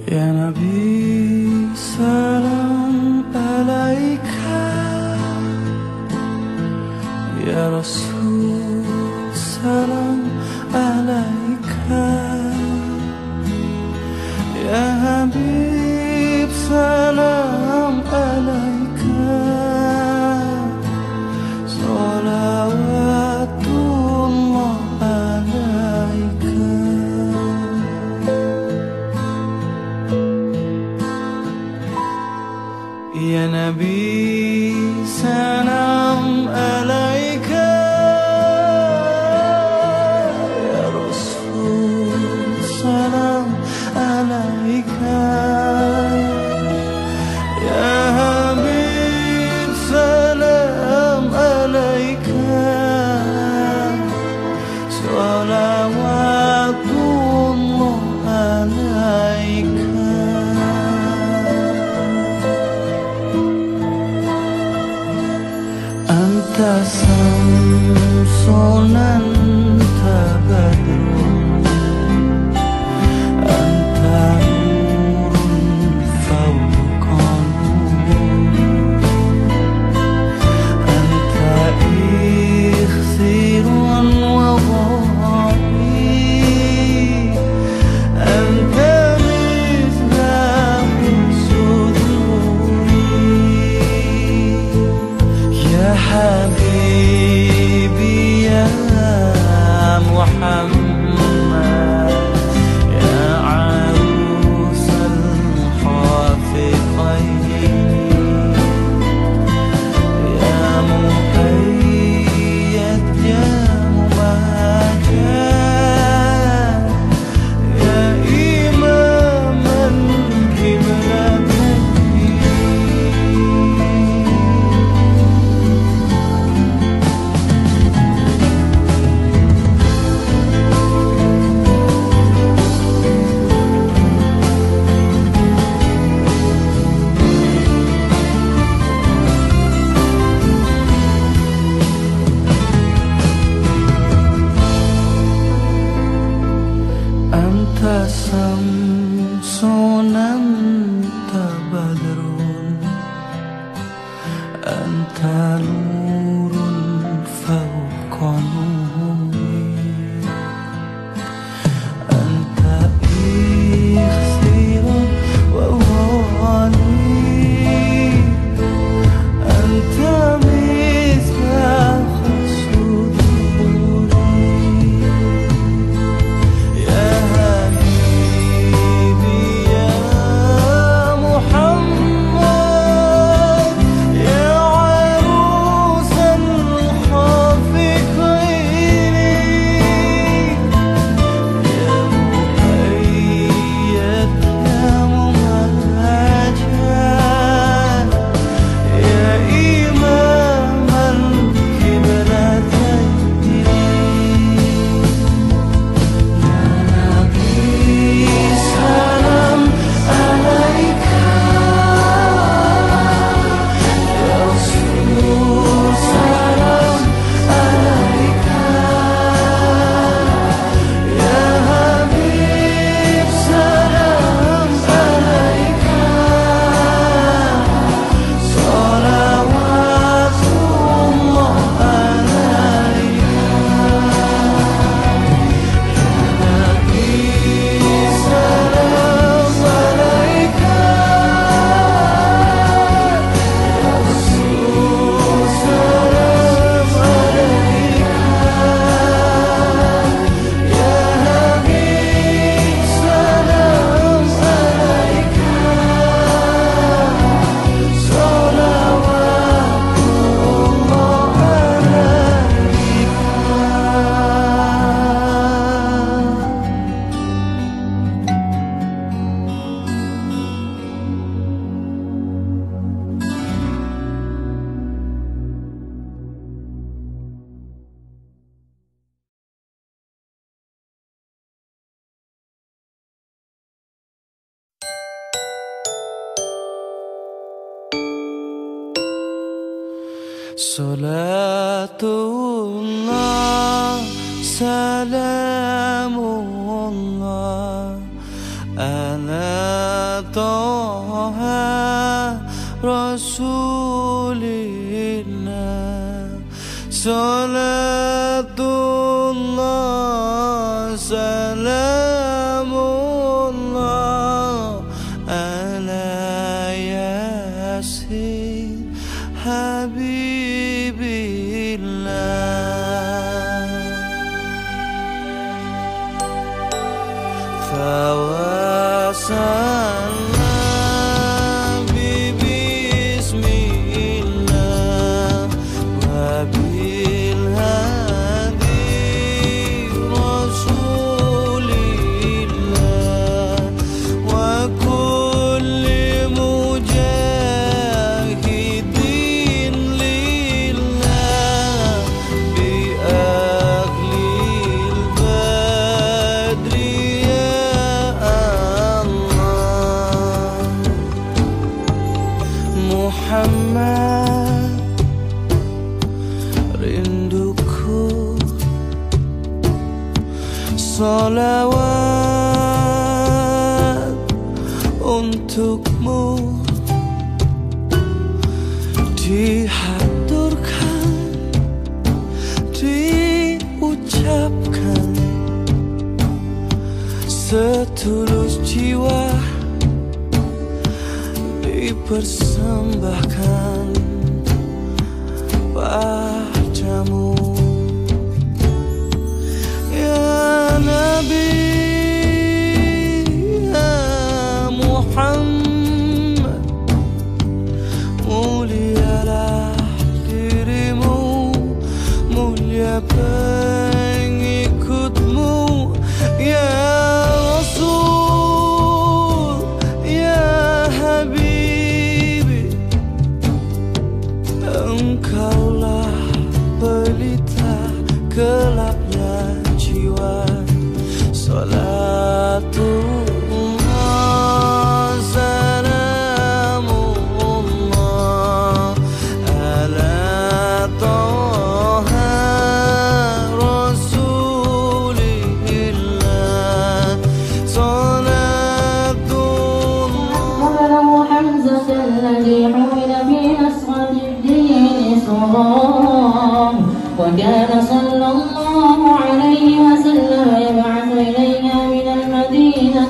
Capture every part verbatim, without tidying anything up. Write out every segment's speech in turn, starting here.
Ya Nabi, salam alaika. Ya Rasul, salam alaika. Ya Habib, salam alaika. Salawatullah alaika. Ya Nabi, salam alaika. Ya Rasul, salam alaika. Ya Habib, salam alaika. Salawatullah alaika. Anta samsun anta badrun, anta nurun fawqa nur, anta ikhsirun wa dhahir, anta mizlahu suduri. Ya Habibi ya Muhammad, ya arusal khafiqain, ya muqayyad ya mubajjal, ya imaman qiblatain. Anta samsun anta badrun, anta nurun fawqa nuri, anta ikhsirun wa ghani, anta mizlahu suduri. Ya Salatullah, salamullah ala Toha Rasulillah, salatullah salamullah ala yasin habibillah. Fawasalna bibismillah wa bil hadi rasulillah wa kulli mujahidin lillah bi ahlil badri Muhammad, rinduku salawat untukmu dihaturkan, diucapkan setulus jiwa, dipersembahkan padamu ya Nabi, ya Muhammad. Mulialah dirimu, mulia pengikutmu ya Rasul, ya Habib. Engkaulah pelita gelapnya jiwa. Salatullah salamullah ala Toha Rasulillah, salatullah. ولو حمزة الذي حمل في نصرة الدين صغار، وكان صلى الله عليه وسلم يبعث إليها من المدينة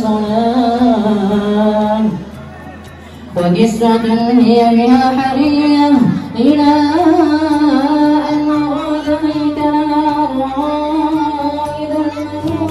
بصلاة وكسوة هي بها حرية إلى أن أراد هيكلها الرائد المنون.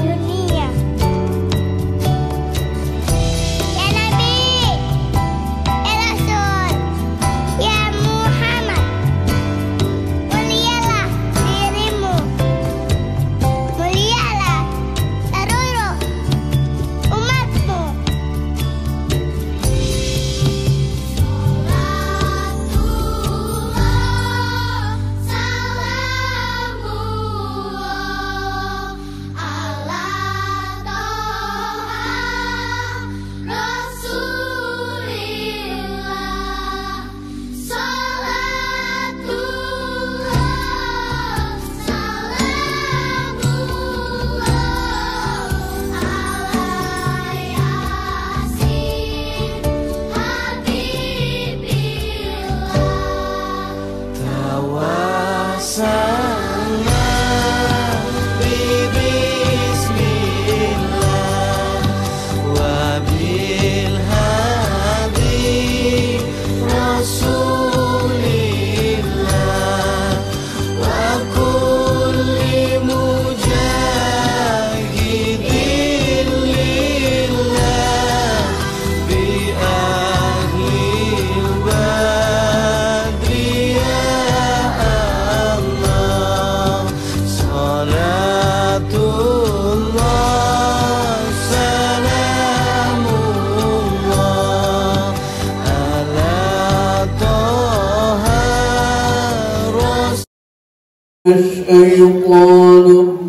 الشيطان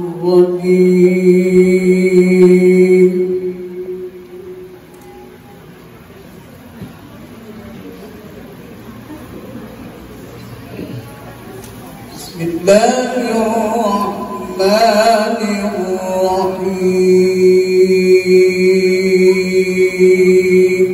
الرجيم. بسم الله الرحمن الرحيم.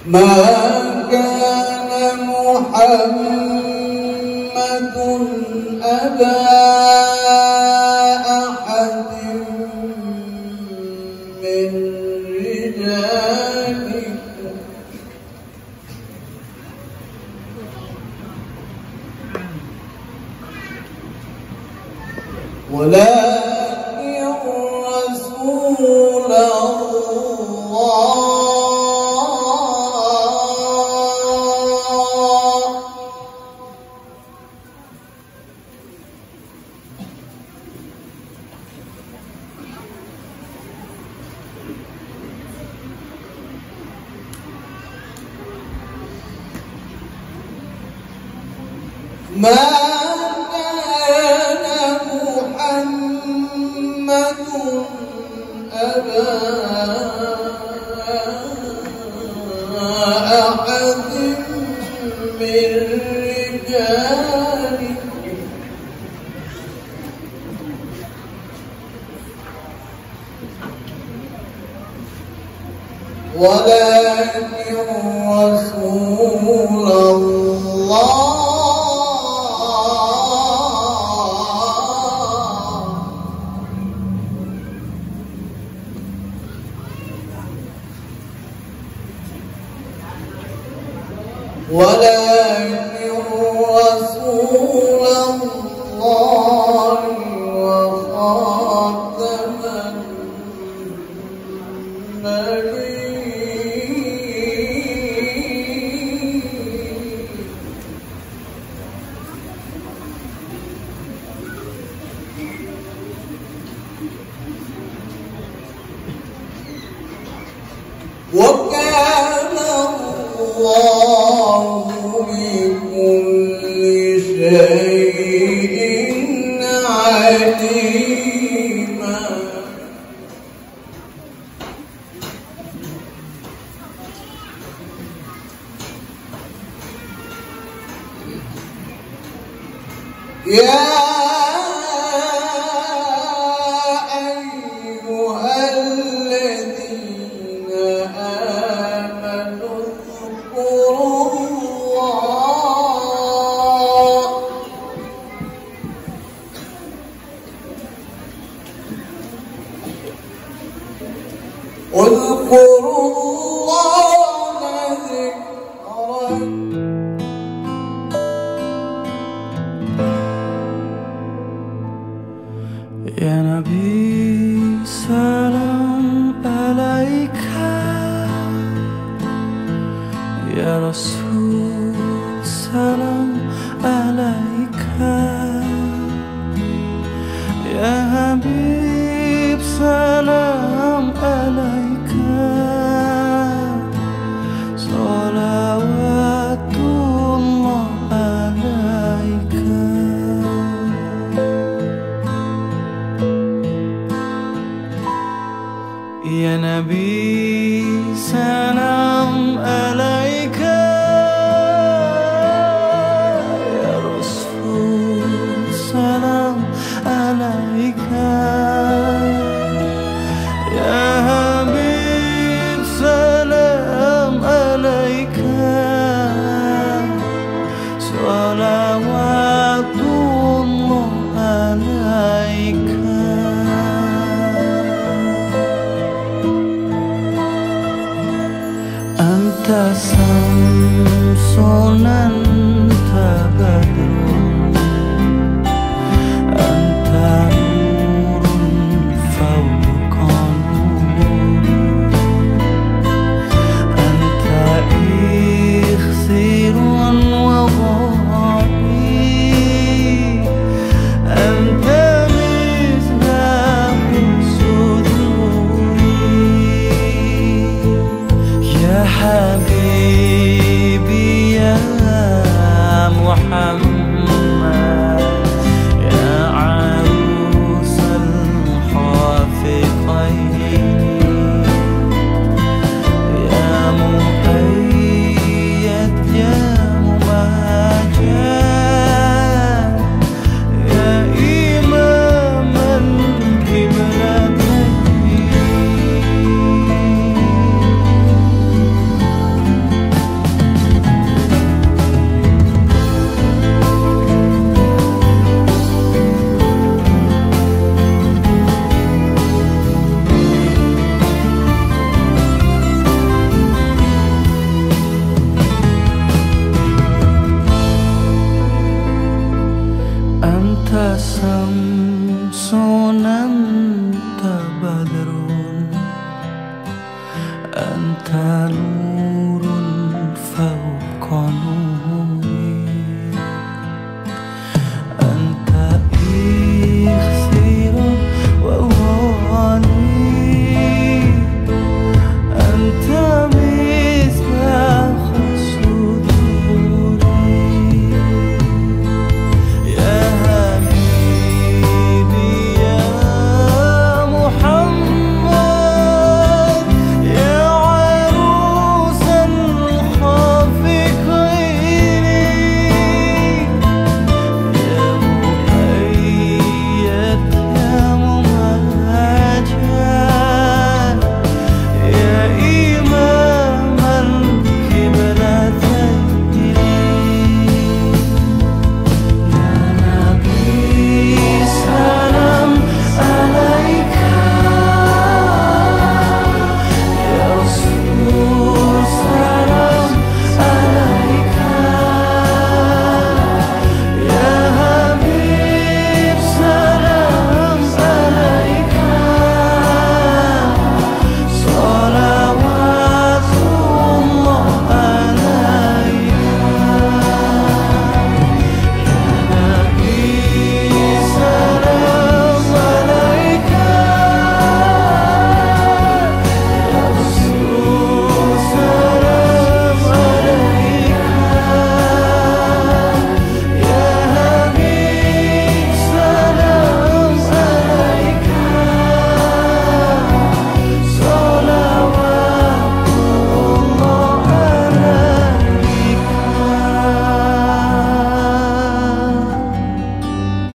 ما كان محمد أبا أحد من رجالكم ولكن رسول الله ما كان محمد أبا أحد من رجالكم ولكن رسول الله ولكن رسول الله وخاتم النبيين وكان الله بكل شيء عليما يا أيها الذين آمنوا اذكروا الله اذكروا الله ذكرا Ya Nabi, salam alaika. Ya Rasul, salam alaika. Ya Habib, salam alaika. Salawatullah alaika. Ya Nabi, salam alaika. Ya Rasul, salam alaika. Ya Habib, salam alaika. Salawatullah alaika. Anta samsun anta badrun, anta nurun fawqa nur, anta ikhsirun wa dhabi, anta mislahu suduri. Ya Habibi ya Muhammad, نور